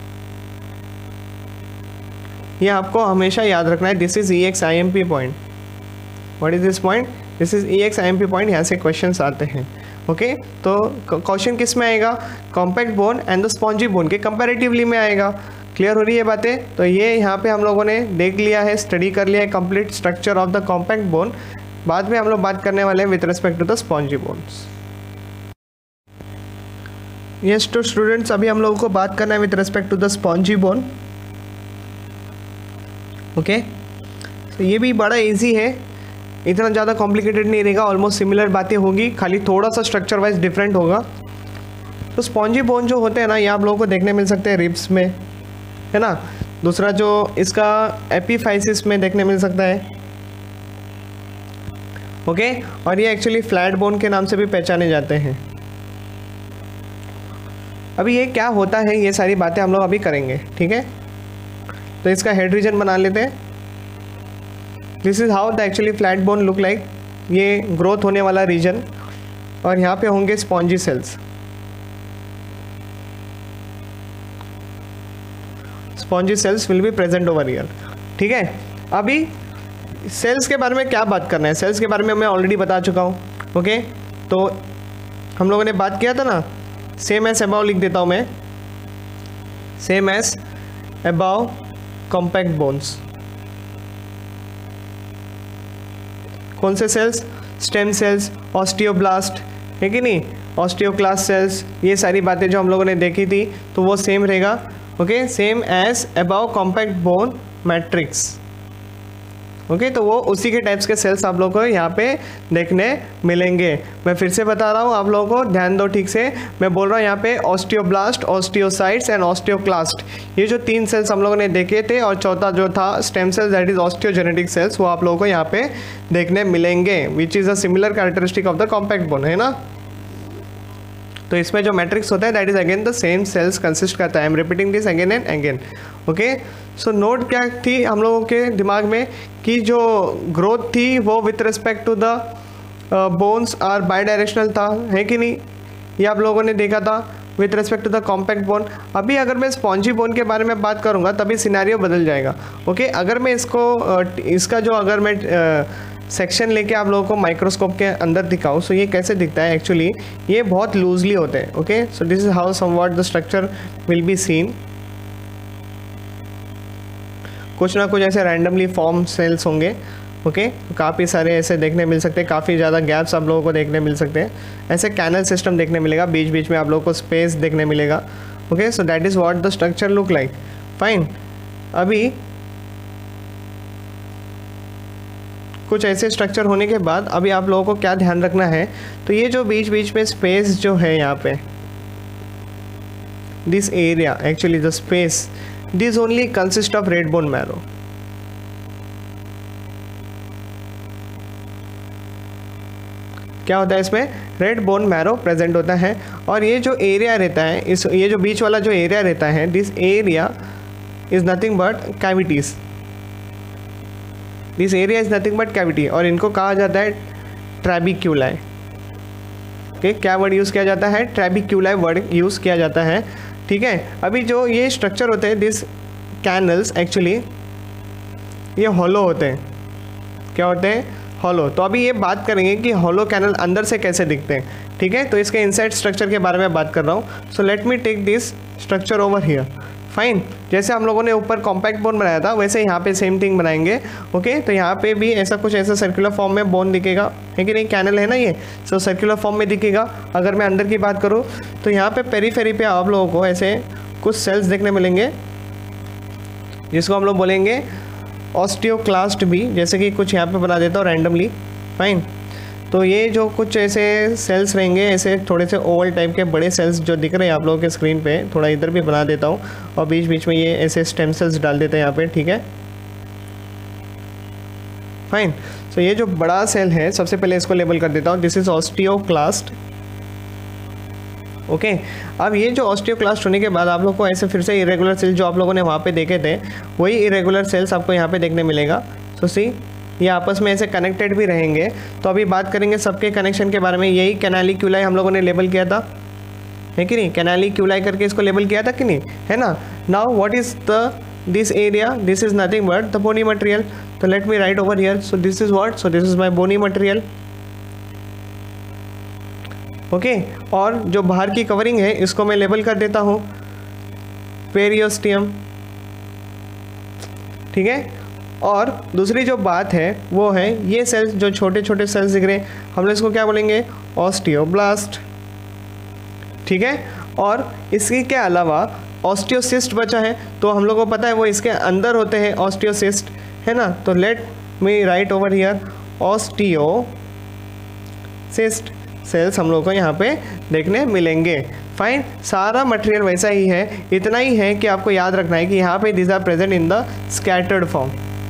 ये आपको हमेशा याद रखना है। This is EXIMP point. What is this point? This is EXIMP point. यहाँ से क्वेश्चंस आते हैं। ओके, तो क्वेश्चन किस में आएगा? Compact bone and the spongy bone के कंपैरेटिवली में आएगा। क्लियर हो रही है बातें? तो ये यहाँ पे हम लोगों ने देख लिया है, स्टडी कर लिया है complete structure of the compact bone. बाद में हम लोग बात करने वाले हैं with respect to the spongy bones. Yes तो स्टूडेंट्स, अभी हम लोगों को बात करना है with respect to the spongy bone. Okay, तो ये भी बड़ा इजी है, इतना ज़्यादा कॉम्प्लिकेटेड नहीं रहेगा। ऑलमोस्ट सिमिलर बातें होगी, खाली थोड़ा सा स्ट्रक्चर वाइज डिफरेंट होगा। तो स्पॉन्जी बोन जो होते हैं ना, ये आप लोगों को देखने मिल सकते हैं रिब्स में, है ना? दूसरा जो इसका एपीफाइसिस में देखने मिल सकता है। ओके, और ये एक्चुअली फ्लैट बोन के नाम से भी पहचाने जाते हैं। अभी ये क्या होता है, ये सारी बातें हम लोग अभी करेंगे। ठीक है, तो इसका हेड रीजन बना लेते हैं। This is how the actually flat bone look like. ये ग्रोथ होने वाला रीजन, और यहाँ पे होंगे spongy cells. Spongy cells will be present over here. ठीक है, अभी सेल्स के बारे में क्या बात करना है? सेल्स के बारे में मैं ऑलरेडी बता चुका हूँ। ओके, तो हम लोगों ने बात किया था ना, सेम एज अबाव लिख देता हूँ मैं, same as above compact bones. कौन से सेल्स? स्टेम सेल्स, ऑस्टियोब्लास्ट, है कि नहीं? ऑस्टियोक्लास्ट सेल्स, ये सारी बातें जो हम लोगों ने देखी थी, तो वो सेम रहेगा। Okay, same as above compact bone matrix. Okay, तो वो उसी के टाइप्स के सेल्स आप लोगों को यहाँ पे देखने मिलेंगे। मैं फिर से बता रहा हूँ, आप लोगों को ध्यान दो ठीक से। मैं बोल रहा हूँ यहाँ पे ऑस्टियोब्लास्ट, ऑस्टियोसाइट्स एंड ऑस्टियोक्लास्ट, ये जो तीन सेल्स हम लोगों ने देखे थे, और चौथा जो था stem cells, that is osteogenetic cells, वो आप लोगों को यहाँ पे देखने मिलेंगे, which is a similar characteristic of the compact bone, है ना? तो इसमें जो मैट्रिक्स होता है that is again the same cells consist करता है। I am repeating this again and again. Okay, so note क्या थी हम लोगों के दिमाग में कि जो ग्रोथ थी वो with respect to the bones are bidirectional था, है कि नहीं? ये आप लोगों ने देखा था। With respect to the compact bone. अभी अगर मैं स्पॉन्जी बोन के बारे में बात करूँगा तभी सिनेरियो बदल जाएगा। ओके, अगर मैं इसका जो अगर मैं सेक्शन लेके आप लोगों को माइक्रोस्कोप के अंदर दिखाऊँ सो ये कैसे दिखता है, एक्चुअली ये बहुत लूजली होते हैं। Okay, so this is how somewhat the structure will be seen. कुछ ना कुछ ऐसे रैंडमली फॉर्म सेल्स होंगे। ओके, काफ़ी सारे ऐसे देखने मिल सकते हैं, काफ़ी ज़्यादा गैप्स आप लोगों को देखने मिल सकते हैं, ऐसे कैनल सिस्टम देखने मिलेगा, बीच बीच में आप लोगों को स्पेस देखने मिलेगा। Okay, so that is what the structure look like. Fine, अभी कुछ ऐसे स्ट्रक्चर होने के बाद अभी आप लोगों को क्या ध्यान रखना है, तो ये जो बीच बीच में स्पेस जो है यहाँ पे, this area actually the space this only consist of red bone marrow. क्या होता है इसमें, रेड बोन मैरो प्रेजेंट होता है। और ये जो एरिया रहता है, ये जो बीच वाला जो एरिया रहता है, this area is nothing but cavities. This area is nothing but cavity, और इनको कहा जाता है ट्रैबिक्यूलाई। ओके, क्या वर्ड यूज़ किया जाता है, ट्रैबिक्यूलाई वर्ड यूज़ किया जाता है। ठीक है, अभी जो ये स्ट्रक्चर होते हैं, दिस कैनल्स एक्चुअली ये हॉलो होते हैं। क्या होते हैं, हॉलो। तो अभी ये बात करेंगे कि हॉलो कैनल अंदर से कैसे दिखते हैं। ठीक है, तो इसके इनसाइड स्ट्रक्चर के बारे में बात कर रहा हूँ। So let me take this structure over here. Fine, जैसे हम लोगों ने ऊपर कॉम्पैक्ट बोन बनाया था वैसे यहाँ पे सेम थिंग बनाएंगे। ओके, तो यहाँ पे भी ऐसा कुछ ऐसा सर्कुलर फॉर्म में बोन दिखेगा, है कि नहीं, कैनल है ना ये, सो सर्कुलर फॉर्म में दिखेगा। अगर मैं अंदर की बात करूँ तो यहाँ पे पेरीफेरी पे आप लोगों को ऐसे कुछ सेल्स देखने मिलेंगे जिसको हम लोग बोलेंगे ऑस्टियोक्लास्ट भी, जैसे कि कुछ यहाँ पे बना देता हूँ रैंडमली। फाइन, तो ये जो कुछ ऐसे सेल्स रहेंगे, ऐसे थोड़े से ओवल टाइप के बड़े सेल्स जो दिख रहे हैं आप लोगों के स्क्रीन पे, थोड़ा इधर भी बना देता हूँ और बीच बीच में ये ऐसे स्टेम सेल्स डाल देते हैं यहाँ पे। ठीक है, फाइन। सो ये जो बड़ा सेल है, सबसे पहले इसको लेबल कर देता हूँ, दिस इज ऑस्टियोक्लास्ट। ओके, अब ये जो ऑस्टियोक्लास्ट होने के बाद आप लोग को ऐसे फिर से इरेगुलर सेल्स जो आप लोगों ने वहाँ पे देखे थे, वही इरेगुलर सेल्स आपको यहाँ पे देखने मिलेगा। सो सी, ये आपस में ऐसे कनेक्टेड भी रहेंगे। तो अभी बात करेंगे सबके कनेक्शन के बारे में। यही कैनालिक्यूलाई हम लोगों ने लेबल किया था, है कि नहीं, कैनालिक्यूलाई करके इसको लेबल किया था कि नहीं, है ना। Now what is the this area, this is nothing but the bony material. तो let me write over here, so this is what, so this is my bony material. Okay, और जो बाहर की कवरिंग है इसको मैं लेबल कर देता हूँ पेरियोस्टियम। ठीक है, और दूसरी जो बात है वो है ये सेल्स जो छोटे छोटे सेल्स दिख रहे हैं, हम लोग इसको क्या बोलेंगे, ऑस्टियोब्लास्ट। ठीक है, और इसके के अलावा ऑस्टियोसिस्ट बचा है, तो हम लोग को पता है वो इसके अंदर होते हैं ऑस्टियोसिस्ट, है ना। तो let me write over here osteocyst cells हम लोग को यहाँ पे देखने मिलेंगे। फाइन, सारा मटेरियल वैसा ही है, इतना ही है कि आपको याद रखना है कि यहाँ पे this are present in the scattered form.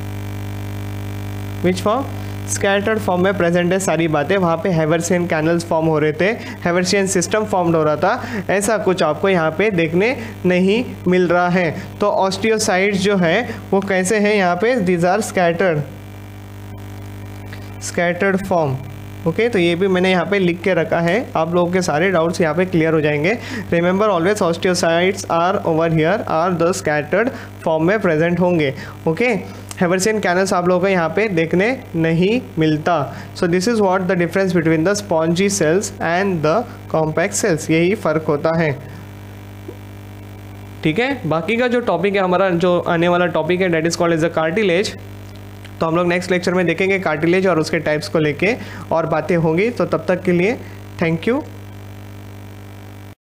Which form, scattered form में प्रेजेंट है सारी बातें। वहाँ पे हैवर्सियन कैनल्स फॉर्म हो रहे थे, हैवर्सियन सिस्टम फॉर्म हो रहा था, ऐसा कुछ आपको यहाँ पे देखने नहीं मिल रहा है। तो ऑस्टियोसाइट्स जो है वो कैसे हैं यहाँ पे, this are scattered form. Okay, तो ये भी मैंने यहाँ पे लिख के रखा है, आप लोगों के सारे डाउट्स यहाँ पे क्लियर हो जाएंगे। Remember always osteocytes are over here are the scattered form में प्रेजेंट होंगे। ओके, हैवर्सियन कैनल्स आप लोगों को यहाँ पे देखने नहीं मिलता। So this is what the difference between the spongy cells and the compact cells, यही फ़र्क होता है। ठीक है, बाकी का जो टॉपिक है हमारा, जो आने वाला टॉपिक है, that is called as the cartilage. तो हम लोग नेक्स्ट लेक्चर में देखेंगे कार्टिलेज और उसके टाइप्स को लेके और बातें होंगी। तो तब तक के लिए थैंक यू।